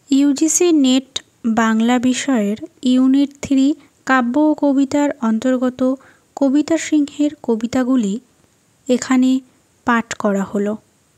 UGC net Bangla বিষয়ের unit 3 কাব্য ও কবিতার অন্তর্গত কবিতা সিংহের কবিতাগুলি এখানে পাঠ করা হলো।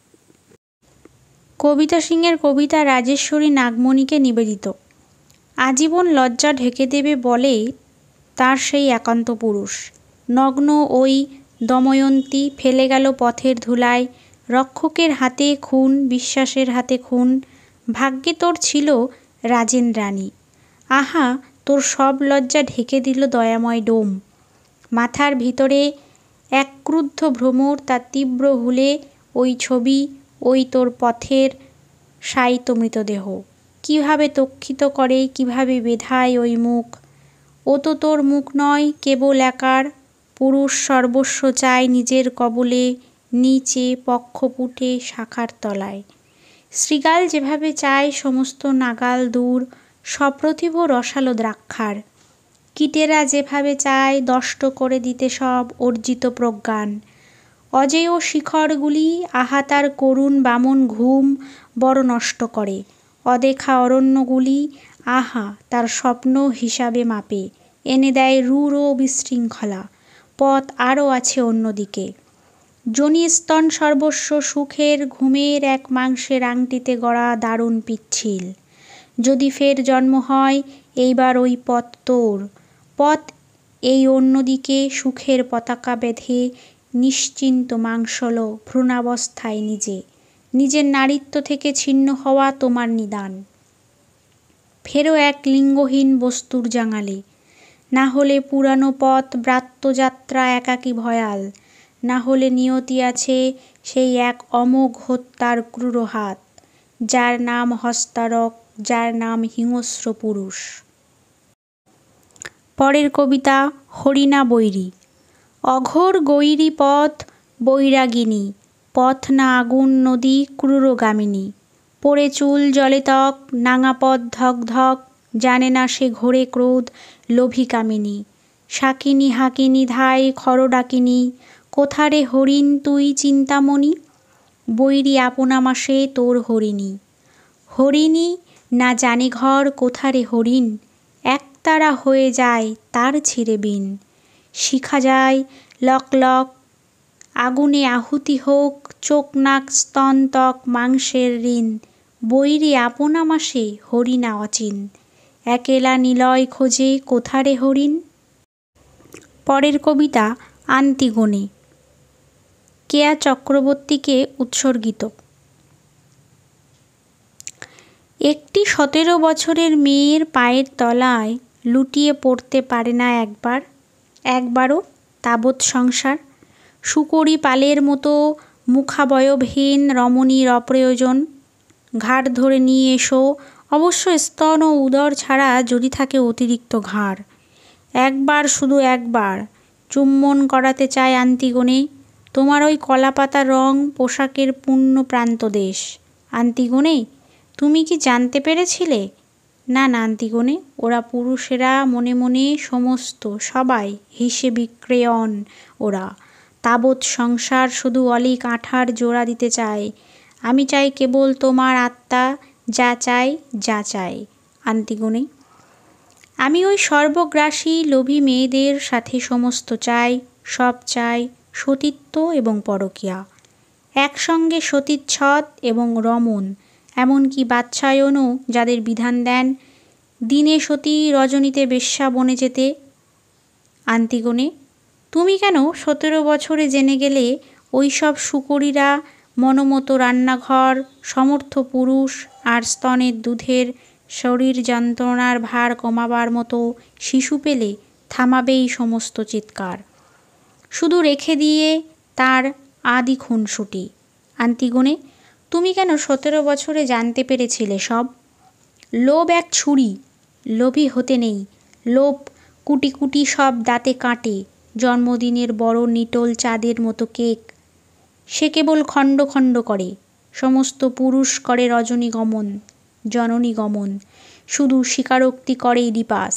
কবিতা সিংহের কবিতা রাজেশ্বরী নাগমণিকে নিবেদিত। আজীবন লজ্জা ঢেকে দেবে বলেই তার সেই একান্ত পুরুষ। নগ্ন ওই দময়ন্তী ফেলে গেল পথের ধুলায়, রক্ষকের হাতে খুন, বিশ্বাসের হাতে খুন। ভাগ্যে তোর ছিল রাজেন রানী, আহা তোর সব লজ্জা ঢেকে দিল দয়াময় ডোম। মাথার ভিতরে এক ক্রুদ্ধ ভ্রমর, তার তীব্র হুলে ওই ছবি, ওই তোর পথের শায়িত মৃতদেহ। কিভাবে তক্ষিত করে, কিভাবে বেধায় ওই মুখ। ও তো তোর মুখ নয়, কেবল একার পুরুষ সর্বস্ব চায় নিজের কবলে, নিচে পক্ষপুটে শাখার তলায়। শৃগাল যেভাবে চায় সমস্ত নাগাল দূর, সপ্রতিভ রসালো দ্রাক্ষার। কীটেরা যেভাবে চায় দষ্ট করে দিতে সব অর্জিত প্রজ্ঞান। অজেয় শিখরগুলি আহা তার করুণ বামন ঘুম বড় নষ্ট করে। অদেখা অরণ্যগুলি আহা তার স্বপ্ন হিসাবে মাপে, এনে দেয় রূঢ় বিশৃঙ্খলা। পথ আরও আছে অন্যদিকে। জনিস্তন সর্বস্ব সুখের ঘুমের এক মাংসের আংটিতে গড়া দারুণ পিচ্ছিল। যদি ফের জন্ম হয় এইবার ওই পথ তোর। পথ এই অন্যদিকে সুখের পতাকা বেঁধে নিশ্চিন্ত মাংসল ভ্রূণাবস্থায় নিজে। নিজের নারীত্ব থেকে ছিন্ন হওয়া তোমার নিদান। ফেরো এক লিঙ্গহীন বস্তুর জাঙালে। না হলে পুরানো পথ ব্রাত্যযাত্রা একাকী ভয়াল, না হলে নিয়তি আছে সেই এক অমোঘ হত্যার ক্রূর হাত, যার নাম হস্তারক, যার নাম হিংস্র পুরুষ। পরের কবিতা হরিণা বৈরী। অঘোর গৈরী পথ বৈরাগিনী, পথ না আগুন নদী ক্রূরগামিনী। পড়ে চুল জলে ত্বক, নাঙা পথ ধক ধক, জানে না সে ঘোরে ক্রোধ লোভী কামিনী। শাকিনী হাকিনী ধায় খর ডাকিনী, কোথারে হরিণ তুই চিন্তামণি। বৈরী আপনা মাসে তোর হরিণী। হরিণী না জানে ঘর কোথারে হরিণ, একতারা হয়ে যায় তার ছিঁড়ে বিন। শিখা যায় লক লক, আগুনে আহুতি হোক, চোখ নাক স্তন ত্বক মাংসের ঋণ। বৈরী আপনা মাসে হরিণা অচিন, একেলা নিলয় খোঁজে কোথারে হরিণ। পরের কবিতা আন্তিগোনে, কেয়া চক্রবর্তীকে উৎসর্গিত। একটি 17 বছরের মেয়ের পায়ের তলায় লুটিয়ে পড়তে পারে না একবারও তাবৎ সংসার। শুকরী পালের মতো মুখাবয়বহীন রমণীর অপ্রয়োজন। ঘাড় ধরে নিয়ে এসো, অবশ্য স্তন ও উদর ছাড়া যদি থাকে অতিরিক্ত ঘাড়। একবার, শুধু একবার চুম্বন করাতে চায় আন্তিগোনে, তোমার ওই কলাপাতা রং পোশাকের পূর্ণ প্রান্তদেশ। আন্তিগোনে, তুমি কি জানতে পেরেছিলে? না না আন্তিগোনে, ওরা পুরুষেরা মনে মনে সমস্ত সবাই হিসেবি ক্রেয়ন ওরা। তাবৎ সংসার শুধু অলিক আঠার জোড়া দিতে চায়। আমি চাই কেবল তোমার আত্মা, যা চাই যা চাই। আন্তিগোনে, আমি ওই সর্বগ্রাসী লোভী মেয়েদের সাথে সমস্ত চাই, সব চাই, সতীত্ব এবং পরকীয়া। একসঙ্গে সতীচ্ছদ এবং রমণ, এমনকি বাৎসায়নও যাদের বিধান দেন দিনে সতী রজনীতে বেশ্যা বনে যেতে। আন্তিগোনে, তুমি কেন 17 বছরে জেনে গেলে ওই সব শুকরীরা মনোমতো রান্নাঘর, সমর্থ পুরুষ আর স্তনের দুধের শরীর যন্ত্রণার ভার কমাবার মতো শিশু পেলে থামাবেই সমস্ত চিৎকার, শুধু রেখে দিয়ে তার আদি খুনসুটি। আন্তিগোনে, তুমি কেন 17 বছরে জানতে পেরেছিলে সব? লোভ এক ছুরি, লোভী হতে নেই। লোভ কুটি কুটি সব দাঁতে কাটে। জন্মদিনের বড় নিটোল চাঁদের মতো কেক, সে কেবল খণ্ড খণ্ড করে। সমস্ত পুরুষ করে রজনী গমন, জননী গমন, শুধু স্বীকারোক্তি করে ইডিপাস।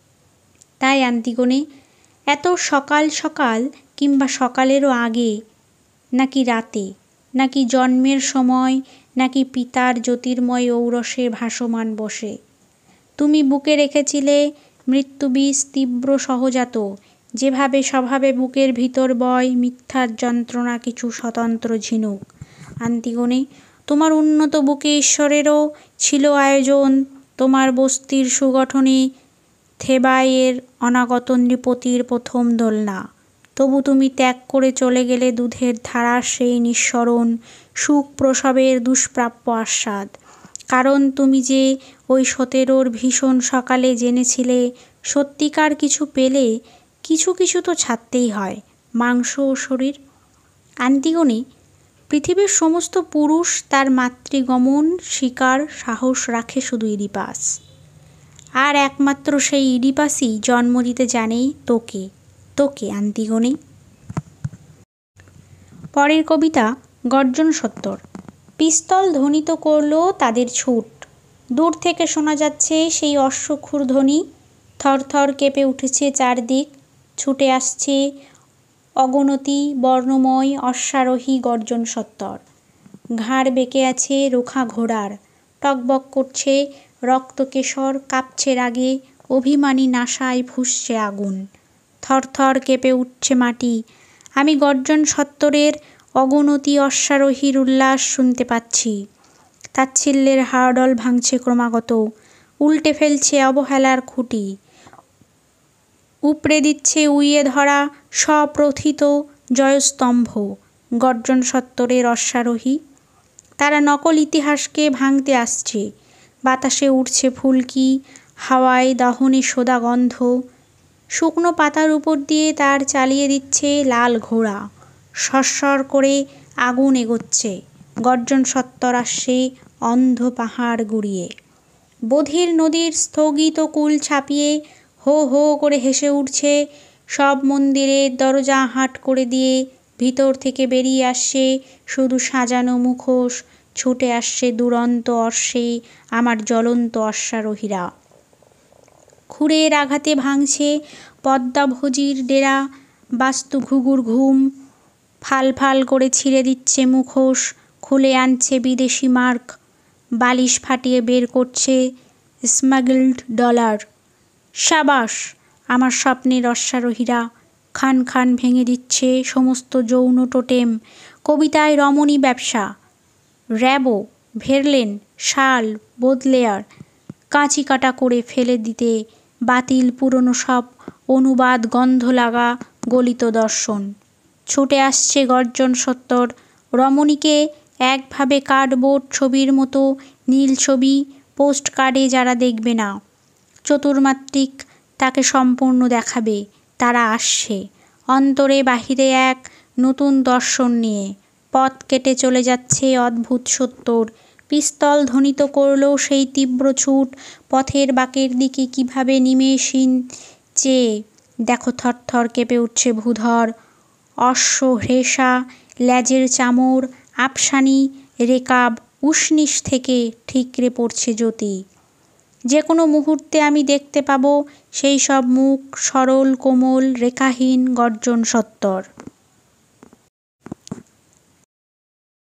তাই আন্তিগোনে, এত সকাল সকাল কিংবা সকালেরও আগে, নাকি রাতে, নাকি জন্মের সময়, নাকি পিতার জ্যোতির্ময় ঔরসে ভাসমান বসে? তুমি বুকে রেখেছিলে মৃত্যুবিষ তীব্র সহজাত, যেভাবে স্বভাবে বুকের ভিতর বয় মিথ্যার যন্ত্রণা কিছু স্বতন্ত্র ঝিনুক। আন্তিগণে, তোমার উন্নত বুকে ঈশ্বরেরও ছিল আয়োজন। তোমার বস্তির সুগঠনে থেবাইয়ের অনাগত নৃপতির প্রথম দোলনা। তবু তুমি ত্যাগ করে চলে গেলে দুধের ধারার সেই নিঃসরণ সুখ প্রসবের দুষ্প্রাপ্য আস্বাদ। কারণ তুমি যে ওই 17 ভীষণ সকালে জেনেছিলে সত্যিকার কিছু পেলে কিছু কিছু তো ছাড়তেই হয়, মাংস ও শরীর। আন্তিগণে, পৃথিবীর সমস্ত পুরুষ তার মাতৃগমন শিকার সাহস রাখে শুধু ইডিপাস। আর একমাত্র সেই ইডিপাসই জন্ম দিতে জানে তোকে, তোকে আন্তিগণে। পরের কবিতা গর্জন 70। পিস্তল ধ্বনিত করল তাদের ছুট। দূর থেকে শোনা যাচ্ছে সেই অশ্বক্ষুর ধ্বনি। থরথর কেঁপে উঠেছে চারদিক। ছুটে আসছে অগণতি বর্ণময় অশ্বারোহী গর্জন 70। ঘাড় বেঁকে আছে রোখা ঘোড়ার। টকবক করছে রক্তকেশর, কাঁপছে রাগে, অভিমানী নাসায় ফুঁসছে আগুন। থরথর কেঁপে উঠছে মাটি। আমি গর্জন 70-এর অগণতি অশ্বারোহীর উল্লাস শুনতে পাচ্ছি। তাচ্ছিল্যের হাড়ডল ভাঙছে ক্রমাগত, উল্টে ফেলছে অবহেলার খুঁটি, উপড়ে দিচ্ছে উইয়ে ধরা স্বপ্রথিত জয়স্তম্ভ। গর্জন 70-এর অশ্বারোহী, তারা নকল ইতিহাসকে ভাঙতে আসছে। বাতাসে উঠছে ফুলকি, হাওয়ায় দহনে সোদা গন্ধ। শুকনো পাতার উপর দিয়ে তার চালিয়ে দিচ্ছে লাল ঘোড়া। সরসর করে আগুন এগোচ্ছে। গর্জন 70 আসছে অন্ধ পাহাড় গুড়িয়ে। বধির নদীর স্থগিত কুল ছাপিয়ে হো হো করে হেসে উঠছে। সব মন্দিরের দরজা হাট করে দিয়ে ভিতর থেকে বেরিয়ে আসছে শুধু সাজানো মুখোশ। ছুটে আসছে দুরন্ত অশ্বে আমার জ্বলন্ত অশ্বারোহীরা। খুরের আঘাতে ভাঙছে পদ্মাভোজির ডেরা। বাস্তু ঘুঘুর ঘুম ফাল ফাল করে ছিঁড়ে দিচ্ছে মুখোশ, খুলে আনছে বিদেশি মার্ক। বালিশ ফাটিয়ে বের করছে স্মাগলড ডলার। সাবাস আমার স্বপ্নের অশ্বারোহীরা, খান খান ভেঙে দিচ্ছে সমস্ত যৌন টোটেম। কবিতায় রমণী ব্যবসা, র্যাবো, ভেরলেন, শাল, বোদলেয়ার কাঁচি কাটা করে ফেলে দিতে বাতিল পুরনো সব অনুবাদ, গন্ধ লাগা গলিত দর্শন। ছুটে আসছে গর্জন 70। রমণীকে একভাবে কার্ডবোর্ড ছবির মতো নীল ছবি পোস্ট কার্ডে যারা দেখবে না, চতুর্মাত্রিক তাকে সম্পূর্ণ দেখাবে। তারা আসছে অন্তরে বাহিরে এক নতুন দর্শন নিয়ে। পথ কেটে চলে যাচ্ছে অদ্ভুত 70। পিস্তল ধ্বনিত করল সেই তীব্র ছুট। পথের বাঁকের দিকে কিভাবে নিমেষহীন চেয়ে দেখো থরথর কেঁপে উঠছে ভূধর। অশ্ব হ্রেষা, লেজের চামড়, আফসানি রেকাব, উষ্ণিস থেকে ঠিকরে পড়ছে জ্যোতি। যে কোনো মুহূর্তে আমি দেখতে পাবো সেই সব মুখ, সরল কোমল রেখাহীন। গর্জন 70।